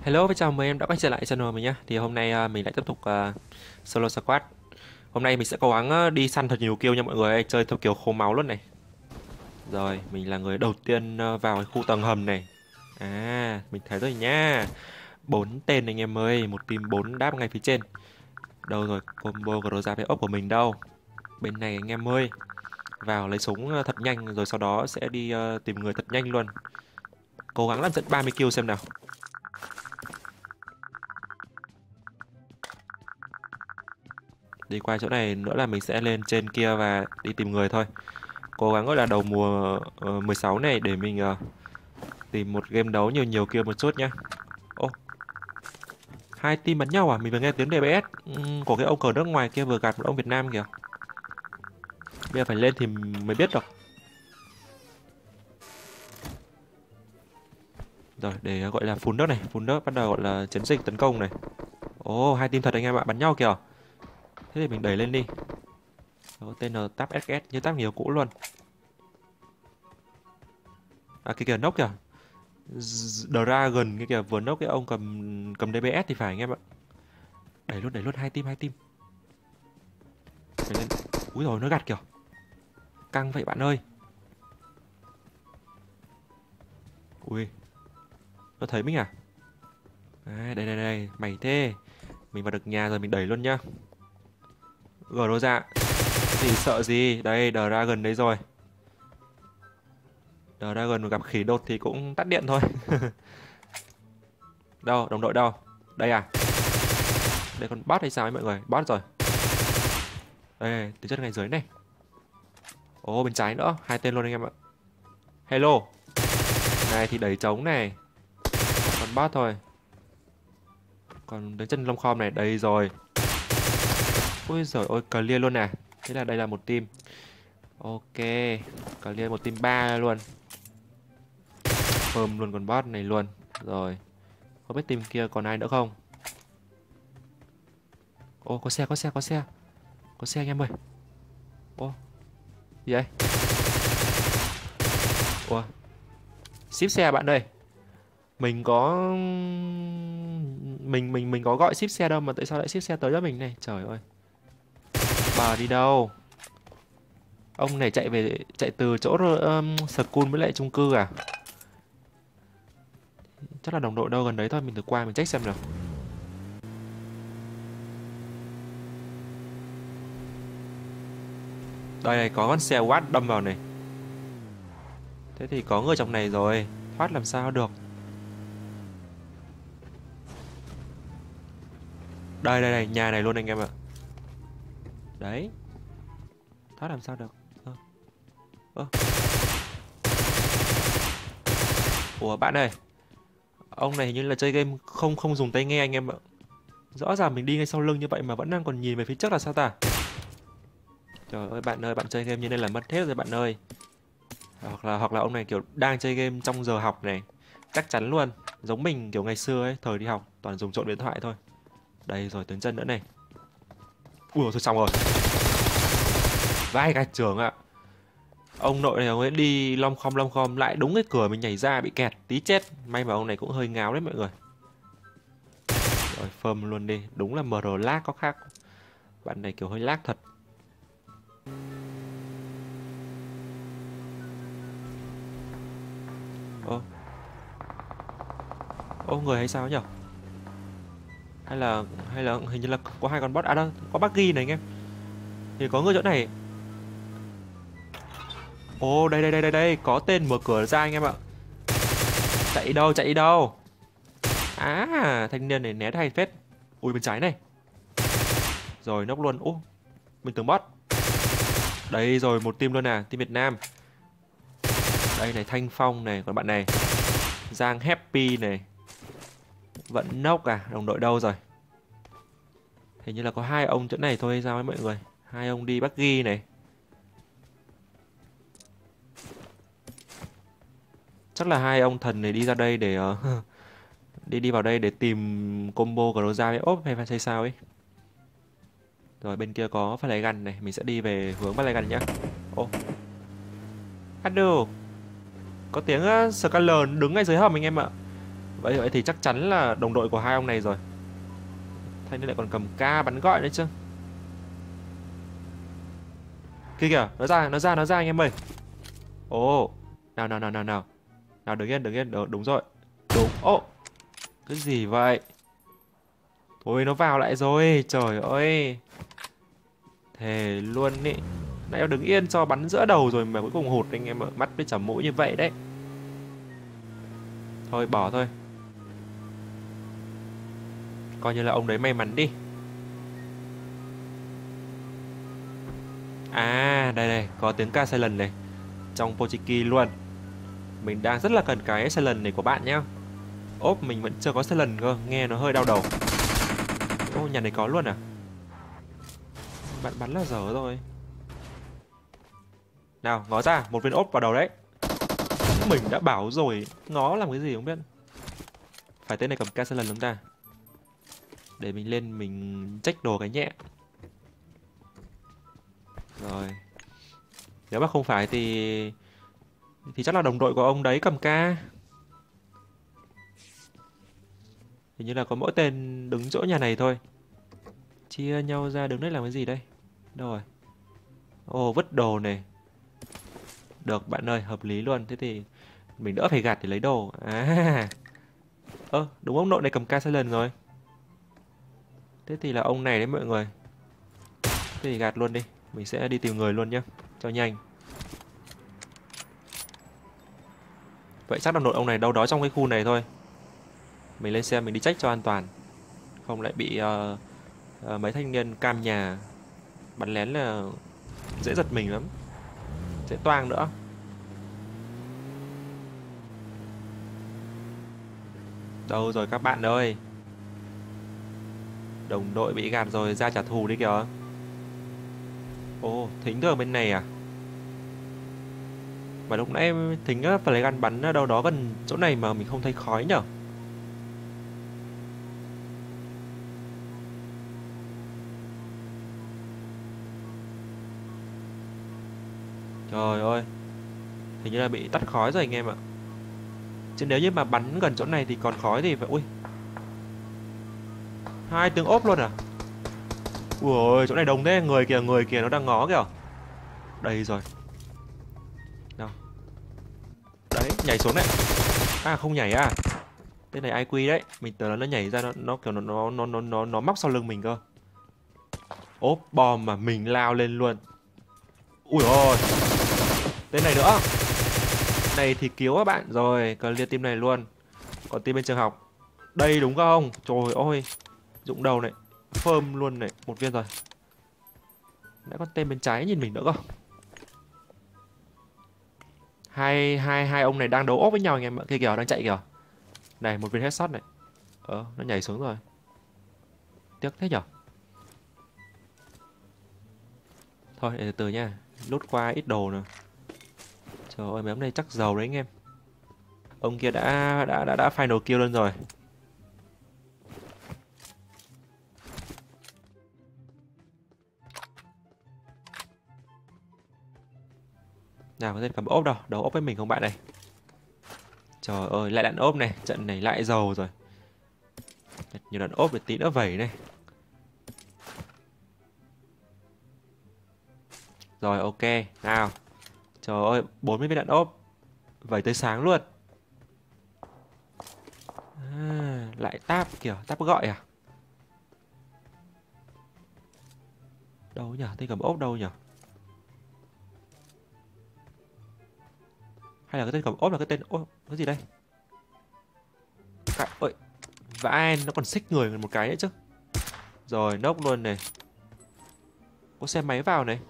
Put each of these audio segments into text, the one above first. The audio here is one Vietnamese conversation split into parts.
Hello và chào mừng em đã quay trở lại channel mình nhé. Thì hôm nay mình lại tiếp tục solo squad. Hôm nay mình sẽ cố gắng đi săn thật nhiều kill nha mọi người ơi, chơi theo kiểu khô máu luôn này. Rồi, mình là người đầu tiên vào cái khu tầng hầm này. À, mình thấy rồi nha. 4 tên anh em ơi, một team 4 đáp ngay phía trên. Đâu rồi, combo Groza với ốc của mình đâu? Bên này anh em ơi. Vào lấy súng thật nhanh rồi sau đó sẽ đi tìm người thật nhanh luôn. Cố gắng làm dẫn 30 kill xem nào. Đi qua chỗ này nữa là mình sẽ lên trên kia và đi tìm người thôi. Cố gắng gọi là đầu mùa 16 này để mình tìm một game đấu nhiều nhiều kia một chút nhá. Ô, hai team bắn nhau à? Mình vừa nghe tiếng DBS của cái ông cờ nước ngoài kia vừa gạt một ông Việt Nam kìa. Bây giờ phải lên thì mới biết được. Rồi, để gọi là phun nước này, phun nước bắt đầu gọi là chiến dịch tấn công này. Ồ, hai team thật anh em ạ, bắn nhau kìa. Thế thì mình đẩy lên đi. Có tên là Tap SS như Tap nhiều cũ luôn. À cái kìa nốc kìa. Dragon cái kìa vừa nốc cái ông cầm cầm DBS thì phải anh em ạ. Đẩy luôn hai team. Đẩy lên. Úi rồi nó gạt kìa. Căng vậy bạn ơi. Ui, nó thấy mình à? À, đây, mày thế. Mình vào được nhà rồi mình đẩy luôn nhá. Gờ ra. Thì sợ gì? Đây, Dragon đấy rồi. Dragon gặp khỉ đột thì cũng tắt điện thôi. Đâu, đồng đội đâu? Đây à? Đây con bot hay sao ấy mọi người? Bot rồi. Đây, từ chất ngay dưới này. Ồ, bên trái nữa, hai tên luôn anh em ạ. Hello. Này thì đẩy trống này. Con bot thôi. Còn đến chân lông khom này, đây rồi. Ui giời ơi, clear luôn nè. Thế là đây là một team. Ok, clear một team 3 luôn. Phơm luôn con bot này luôn. Rồi. Không biết team kia còn ai nữa không? Ô, có xe. Có xe anh em ơi. Ô, gì vậy? Ủa, ship xe bạn ơi. Mình có mình có gọi ship xe đâu mà tại sao lại ship xe tới cho mình này? Trời ơi. Bà đi đâu? Ông này chạy từ chỗ school với lại chung cư à? Chắc là đồng đội đâu gần đấy thôi, mình thử qua mình check xem nào. Đây này, có con xe Watt đâm vào này. Thế thì có người trong này rồi, thoát làm sao được. Đây, nhà này luôn anh em ạ. Đấy. Thoát làm sao được. Ơ. Ủa bạn ơi. Ông này hình như là chơi game không không dùng tai nghe anh em ạ. Rõ ràng mình đi ngay sau lưng như vậy mà vẫn đang còn nhìn về phía trước là sao ta? Trời ơi, bạn chơi game như này là mất hết rồi bạn ơi. Hoặc là ông này kiểu đang chơi game trong giờ học này. Chắc chắn luôn. Giống mình kiểu ngày xưa ấy, thời đi học toàn dùng trộn điện thoại thôi. Đây rồi tướng chân nữa này. Ui rồi xong rồi. Vai gạch trưởng ạ. Ông nội này ông ấy đi lom khom lại đúng cái cửa mình nhảy ra bị kẹt tí chết. May mà ông này cũng hơi ngáo đấy mọi người. Rồi phơm luôn đi. Đúng là MR lag có khác. Bạn này kiểu hơi lag thật. Ô. Ô người hay sao nhỉ? Hay là hình như là có hai con bot. À đâu, có buggy này anh em. Thì có người chỗ này. Ô đây, có tên mở cửa ra anh em ạ. Chạy đi đâu? À, thanh niên này né hay phết. Ui bên trái này. Rồi nốc luôn. Ô, mình tưởng bot. Đây rồi một team luôn à, team Việt Nam. Đây này Thanh Phong này, còn bạn này Giang Happy này. Vẫn nốc à, đồng đội đâu rồi? Hình như là có hai ông chỗ này thôi hay sao ấy mọi người. Hai ông đi buggy này. Chắc là hai ông thần này đi ra đây để đi vào đây để tìm combo Groza với ốp hay sao ấy. Rồi bên kia có phát lấy gun này, mình sẽ đi về hướng phát lấy gun nhá. Ô. Adu. Có tiếng Scaler đứng ngay dưới hầm anh em ạ. Vậy thì chắc chắn là đồng đội của hai ông này rồi. Thanh niên lại còn cầm ca bắn gọi nữa chứ. Kia kìa, nó ra anh em ơi. Ồ, nào nào nào nào nào. Nào đứng yên, đúng rồi. Đúng. Ô, cái gì vậy? Thôi nó vào lại rồi, trời ơi. Thề luôn ý. Nãy em đứng yên cho bắn giữa đầu rồi mà cuối cùng hụt anh em ạ. Mắt với chấm mũi như vậy đấy. Thôi bỏ thôi. Coi như là ông đấy may mắn đi. À, đây, có tiếng ca silent này. Trong Pochiki luôn. Mình đang rất là cần cái silent này của bạn nhá. Ốp, mình vẫn chưa có silent cơ, nghe nó hơi đau đầu. Ô, nhà này có luôn à? Bạn bắn là dở rồi. Nào, ngó ra, một viên ốp vào đầu đấy. Mình đã bảo rồi, ngó làm cái gì không biết. Phải tên này cầm ca silent lắm ta. Để mình lên mình check đồ cái nhẹ. Rồi. Nếu mà không phải thì chắc là đồng đội của ông đấy cầm ca. Hình như là có mỗi tên đứng chỗ nhà này thôi. Chia nhau ra đứng đấy làm cái gì đây? Đâu rồi? Ồ, vứt đồ này. Được bạn ơi, hợp lý luôn. Thế thì mình đỡ phải gạt để lấy đồ. À. Đúng ông nội này cầm ca silent rồi. Thế thì là ông này đấy mọi người. Thế thì gạt luôn đi. Mình sẽ đi tìm người luôn nhá. Cho nhanh. Vậy chắc đồng đội ông này đâu đó trong cái khu này thôi. Mình lên xe mình đi check cho an toàn. Không lại bị mấy thanh niên cam nhà bắn lén là dễ giật mình lắm. Dễ toang nữa. Đâu rồi các bạn ơi? Đồng đội bị gạt rồi, ra trả thù đi kìa. Ồ, Thính ở bên này à? Mà lúc nãy Thính á, phải lấy gan bắn ở đâu đó gần chỗ này mà mình không thấy khói nhở? Trời ơi, hình như là bị tắt khói rồi anh em ạ. Chứ nếu như mà bắn gần chỗ này thì còn khói thì phải... Ui, hai tiếng ốp luôn à? Ui, chỗ này đông thế, người kìa, nó đang ngó kìa. Đây rồi. Nào, đấy, nhảy xuống đấy. À, không nhảy à? Tên này IQ đấy, mình tưởng là nó nhảy ra nó kiểu nó móc sau lưng mình cơ. Ốp bom mà mình lao lên luôn. Ui ôi, tên này nữa. Này thì cứu các bạn rồi, clear team này luôn. Còn team bên trường học. Đây đúng không? Trời ơi, rụng đầu này, phơm luôn này, một viên rồi. Đã có tên bên trái nhìn mình nữa cơ. Hai ông này đang đấu ốp với nhau anh em ạ. Kia kìa, đang chạy kìa. Này, một viên headshot này. Nó nhảy xuống rồi. Tiếc thế nhở. Thôi, để từ từ nha. Lút qua ít đồ nữa. Trời ơi, mấy ông này chắc giàu đấy anh em. Ông kia đã final kill luôn rồi. Nào, có tên cầm ốp đâu, đầu ốp với mình không bạn này. Trời ơi, lại đạn ốp này, trận này lại giàu rồi. Nhiều đạn ốp để tí nữa vẩy này. Rồi, ok, nào. Trời ơi, 40 viên đạn ốp. Vẩy tới sáng luôn. À, lại táp kìa, táp gọi à? Đâu nhỉ, tên cầm ốp đâu nhỉ? Hay là cái tên cầm ốp là cái tên... Ôi, cái gì đây? Ôi, vãi, nó còn xích người một cái nữa chứ. Rồi, nốc luôn này. Có xe máy vào này.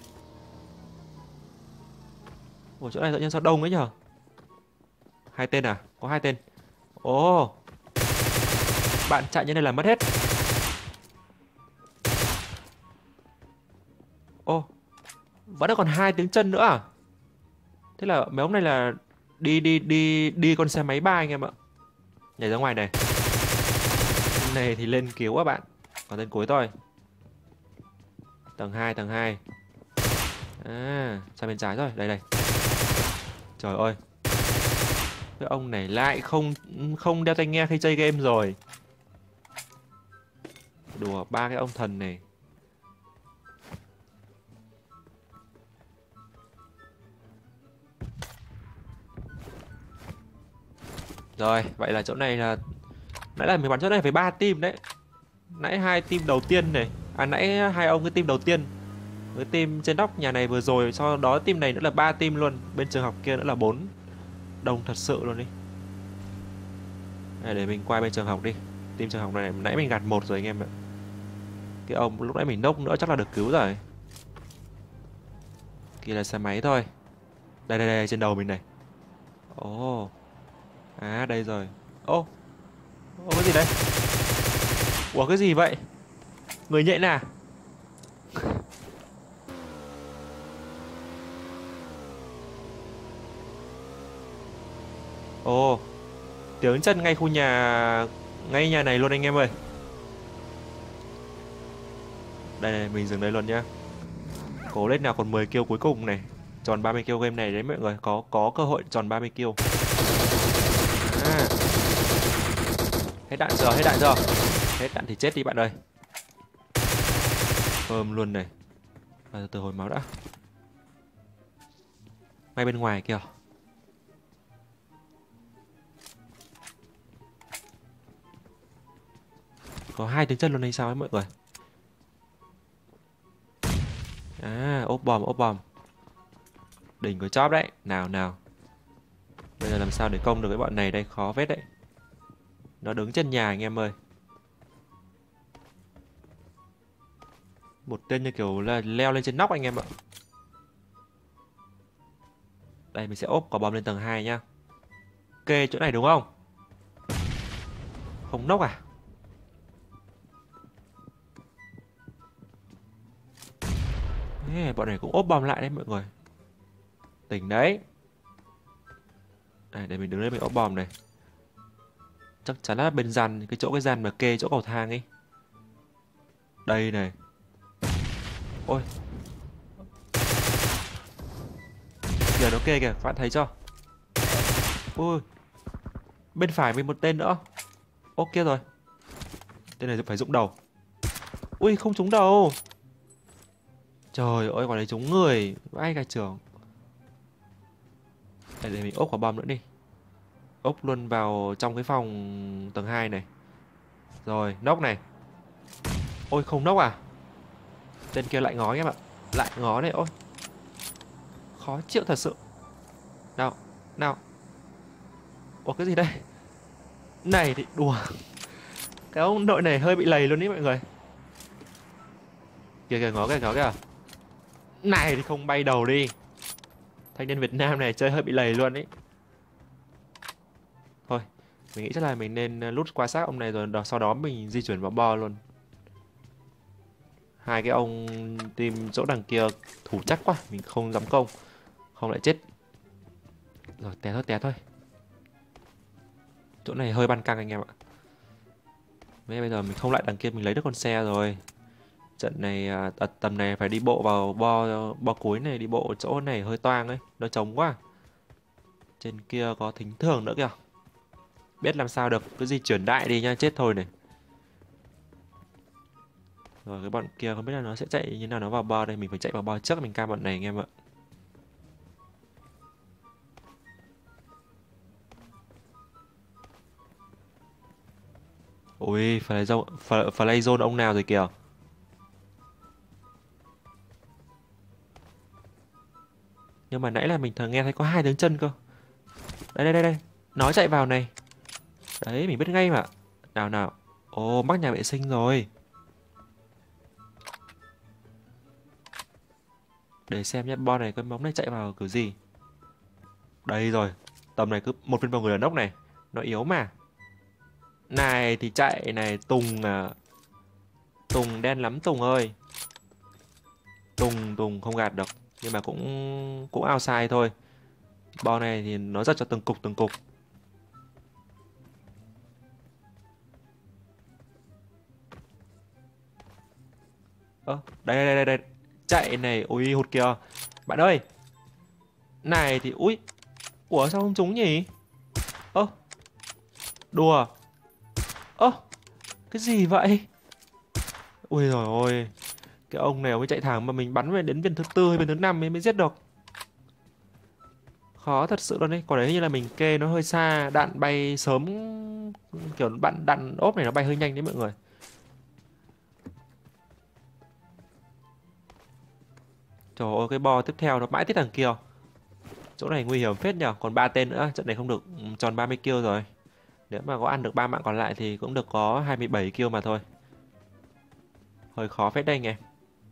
Ủa, chỗ này tự nhiên sao đông ấy nhở? Hai tên à? Có hai tên. Ồ, bạn chạy như này là mất hết. Ô, vẫn còn hai tiếng chân nữa à? Thế là mấy ông này là đi con xe máy ba anh em ạ. Nhảy ra ngoài này. Này thì lên cứu các bạn. Còn tên cuối thôi. Tầng 2, tầng 2. À, sang bên trái rồi, đây đây. Trời ơi. Cái ông này lại không không đeo tai nghe khi chơi game rồi. Đùa, ba cái ông thần này. Rồi, vậy là chỗ này là nãy là mình bắn chỗ này với 3 team đấy. Nãy hai team đầu tiên này, nãy hai ông cái team đầu tiên, cái team trên nóc nhà này vừa rồi, sau đó team này nữa là 3 team luôn, bên trường học kia nữa là 4. Đông thật sự luôn đi. Để mình qua bên trường học đi. Team trường học này nãy mình gạt một rồi anh em ạ. Cái ông lúc nãy mình nốc nữa chắc là được cứu rồi. Kia là xe máy thôi. Đây đây đây, trên đầu mình này. Ồ. Đây rồi. Ô. Ô, cái gì đây? Ủa, cái gì vậy? Người nhện à? Ồ, tiếng chân ngay khu nhà, ngay nhà này luôn anh em ơi. Đây này, mình dừng đây luôn nhá. Cố lên nào, còn 10 kill cuối cùng này. Tròn 30 kill game này đấy mọi người, có cơ hội tròn 30 kill. À. Hết đạn chưa? Hết đạn chưa? Hết đạn thì chết đi bạn ơi. Ôm luôn này. Từ hồi máu đã. Ngay bên ngoài kìa. Có 2 tiếng chân luôn hay sao ấy mọi người? Ốp bom. Đỉnh của chóp đấy. Nào nào. Bây giờ làm sao để công được cái bọn này đây, khó phết đấy. Nó đứng trên nhà anh em ơi. Một tên như kiểu là leo lên trên nóc anh em ạ. Đây mình sẽ ốp quả bom lên tầng 2 nhá. Ok, chỗ này đúng không? Không nóc à? Bọn này cũng ốp bom lại đấy mọi người. Tỉnh đấy. Đây, để mình đứng lên mình ốp bom này. Chắc chắn là bên gian, cái gian mà kê chỗ cầu thang ấy. Đây này. Ôi. Kìa, nó kê kìa, các bạn thấy chưa? Ui. Bên phải mình một tên nữa. Ok rồi. Tên này phải rụng đầu. Ui, không trúng đầu. Trời ơi, còn đấy trúng người. Vãi cả trường. Để mình ốp quả bom nữa đi. Ốp luôn vào trong cái phòng tầng 2 này. Rồi, nóc này. Ôi, không nóc à? Tên kia lại ngó em ạ. Lại ngó này, ôi. Khó chịu thật sự. Nào, nào. Ủa, cái gì đây? Này thì đùa. Cái ông đội này hơi bị lầy luôn ý mọi người. Kìa kìa, ngó kìa, ngó kìa. Này thì không bay đầu đi. Thanh niên Việt Nam này chơi hơi bị lầy luôn ý. Thôi, mình nghĩ chắc là mình nên lút qua xác ông này rồi sau đó mình di chuyển vào bo luôn. Hai cái ông team chỗ đằng kia thủ chắc quá, mình không dám công. Không lại chết. Rồi, té thôi. Chỗ này hơi ban căng anh em ạ. Bây giờ mình không lại đằng kia mình lấy được con xe rồi. Trận này tầm này phải đi bộ vào bo cuối này, đi bộ chỗ này hơi toang ấy, nó trống quá. Trên kia có thính thường nữa kìa. Biết làm sao được, cứ di chuyển đại đi nha, chết thôi này. Rồi cái bọn kia không biết là nó sẽ chạy như nào, nó vào bo đây, mình phải chạy vào bo trước mình cam bọn này anh em ạ. Ui, play zone ông nào rồi kìa. Nhưng mà nãy là mình nghe thấy có 2 tiếng chân cơ. Đây. Nó chạy vào này. Đấy, mình biết ngay mà. Nào. Ồ, mắc nhà vệ sinh rồi. Để xem nhé, bo này cái bóng này chạy vào kiểu gì. Đây rồi. Tầm này cứ một viên vào người đàn ốc này. Nó yếu mà. Này thì chạy này, Tùng à. Tùng đen lắm Tùng ơi. Tùng không gạt được. Nhưng mà cũng outside thôi. Bo này thì nó giật cho từng cục. Đây. Chạy này, ui hụt kìa. Bạn ơi. Này thì ui. Ủa sao không trúng nhỉ? Ơ, đùa. Ơ, cái gì vậy? Ui rồi ôi, cái ông này mới chạy thẳng mà mình bắn về đến viên thứ tư hay viên thứ năm mới giết được. Khó thật sự luôn đấy. Còn đấy như là mình kê nó hơi xa, đạn bay sớm, kiểu đạn ốp này nó bay hơi nhanh đấy mọi người. Trời ơi, cái bo tiếp theo nó mãi tít thằng kia. Chỗ này nguy hiểm phết nhờ. Còn 3 tên nữa, trận này không được tròn 30 kill rồi. Nếu mà có ăn được 3 mạng còn lại thì cũng được có 27 kill mà thôi. Hơi khó phết đây anh em.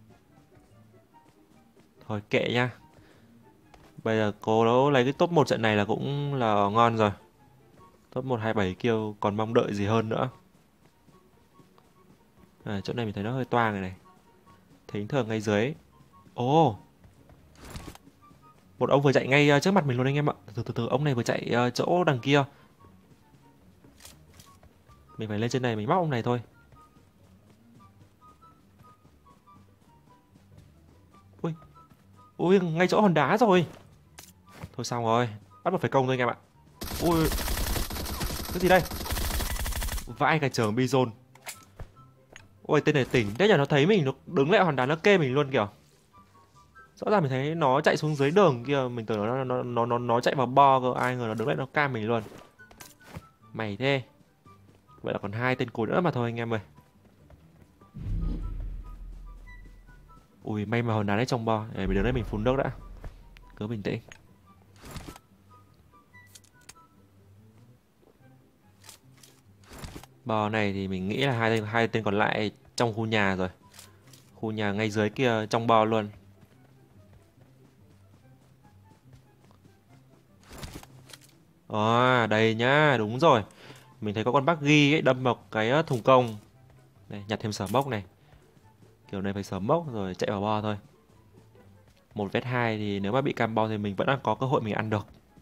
Thôi kệ nha. Bây giờ cố nó lấy cái top 1 trận này là cũng là ngon rồi. Top 1 27 kill còn mong đợi gì hơn nữa. Chỗ này mình thấy nó hơi toang này này. Thính thường ngay dưới. Ồ, một ông vừa chạy ngay trước mặt mình luôn anh em ạ. Từ từ ông này vừa chạy chỗ đằng kia. Mình phải lên trên này mình móc ông này thôi. Ui, ui, ngay chỗ hòn đá rồi. Thôi xong rồi, bắt buộc phải công thôi anh em ạ. Ui, cái gì đây? Vãi cả trường Bizon. Ôi tên này tỉnh, đấy là nó thấy mình, nó đứng lại hòn đá nó kê mình luôn kìa. Rõ ràng mình thấy nó chạy xuống dưới đường kia, mình tưởng nó chạy vào bo cơ, ai ngờ nó đứng lại nó cam mình luôn. Mày thế. Vậy là còn 2 tên cuối nữa mà thôi anh em ơi. Ui may mà hòn đá đấy trong bo, để mình đứng đây mình phun nước đã. Cứ bình tĩnh. Bò này thì mình nghĩ là hai tên còn lại trong khu nhà rồi. Khu nhà ngay dưới kia trong bo luôn. Đây nhá, đúng rồi. Mình thấy có con buggy ấy đâm vào cái thùng công. Này, nhặt thêm sở mốc này. Kiểu này phải sở mốc rồi chạy vào bo thôi. 1v2 thì nếu mà bị cam bo thì mình vẫn đang có cơ hội mình ăn được.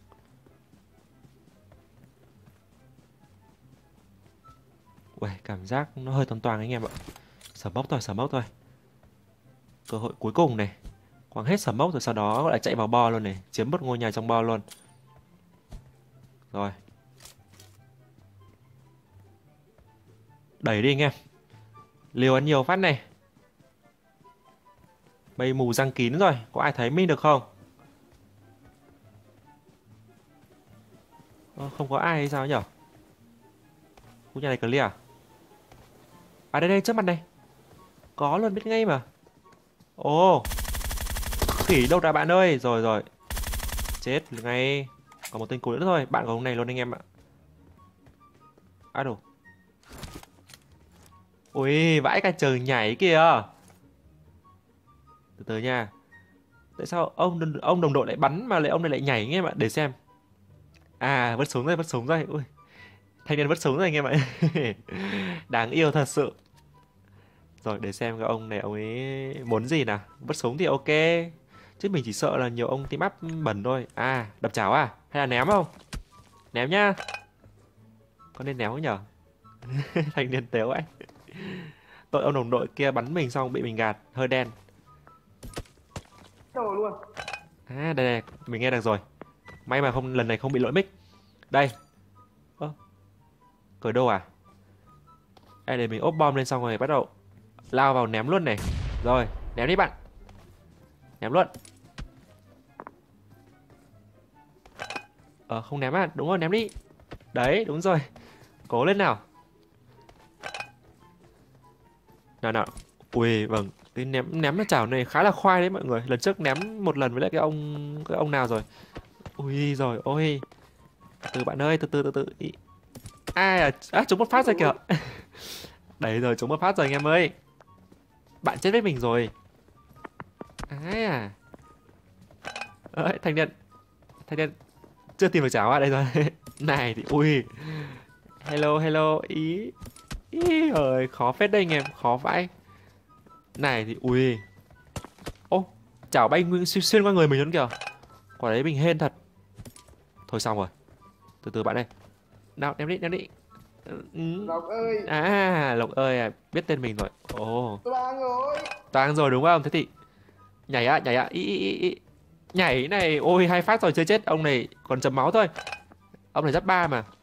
Ui, cảm giác nó hơi toan toang anh em ạ. Sở mốc thôi. Cơ hội cuối cùng này. Quăng hết sở mốc rồi sau đó lại chạy vào bo luôn này. Chiếm mất ngôi nhà trong bo luôn. Rồi. Đẩy đi anh em. Liều ăn nhiều phát này. Mây mù răng kín rồi. Có ai thấy mình được không? Không có ai hay sao nhở? Khu nhà này clear à? À đây trước mặt này. Có luôn biết ngay mà. Ồ, khỉ đâu ra bạn ơi. Rồi. Chết ngay. Còn một tên cuối nữa thôi. Bạn của ông này luôn anh em ạ. Đồ. Ui vãi cả trời nhảy kìa. Từ từ nha. Tại sao ông đồng đội lại bắn mà ông này lại nhảy anh em ạ? Để xem. Vứt súng rồi. Ui, thanh niên vứt súng rồi anh em ạ. Đáng yêu thật sự. Rồi để xem cái ông này ông ấy muốn gì nào. Vứt súng thì ok. Chứ mình chỉ sợ là nhiều ông team up bẩn thôi. Đập chảo hay là ném không? Ném nhá. Có nên ném không nhở? Thanh niên tếu ấy. Tội ông đồng đội kia bắn mình xong bị mình gạt. Hơi đen. Rồi luôn. Đây, mình nghe được rồi. May mà lần này không bị lỗi mic. Đây. Cởi đâu à? Để mình ốp bom lên xong rồi bắt đầu lao vào ném luôn này. Rồi, ném đi bạn. Ném luôn. Không ném à? Đúng rồi, ném đi. Đấy, đúng rồi. Cố lên nào. Nào. Ui, vâng. Cái ném nó chảo này khá là khoai đấy mọi người. Lần trước ném một lần với lại cái ông nào rồi. Ui rồi, ôi. Từ bạn ơi, từ từ. Trúng một phát rồi kìa. Đấy rồi, trúng một phát rồi anh em ơi. Bạn chết với mình rồi. Thanh niên chưa tìm được cháo à? Đây rồi. Này thì ui. Hello. Ý ơi, khó phết đây anh em, khó vãi. Này thì ui. Chảo bay xuyên qua người mình luôn kìa. Quả đấy mình hên thật. Thôi xong rồi. Từ từ bạn ơi. Nào, ném đi. Lộc ơi. Lộc ơi biết tên mình rồi. Toang rồi đúng không? Thế thì nhảy ạ. Nhảy này, ôi 2 phát rồi chưa chết. Ông này còn chấm máu thôi. Ông này giáp 3 mà.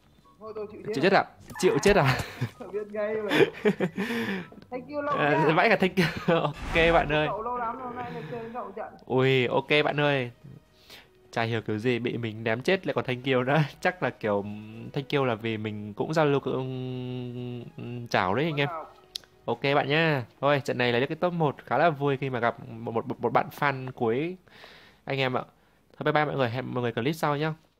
tôi chịu Chịu chết. chết à? Chịu chết à? Tôi biết ngay mà. Thank you Long À, nhá. vãi cả thanh ok bạn ơi. Cậu lâu lắm rồi, hôm nay được chơi với cậu trận. Ui ok bạn ơi. Chả hiểu kiểu gì bị mình ném chết lại còn thanh kill nữa. Chắc là kiểu thanh kill là vì mình cũng giao lưu chảo đấy anh Vẫn em. nào. Ok bạn nhá. Thôi trận này là cái top 1 khá là vui khi mà gặp một bạn fan cuối anh em ạ. Thôi bye bye mọi người, hẹn mọi người clip sau nhá.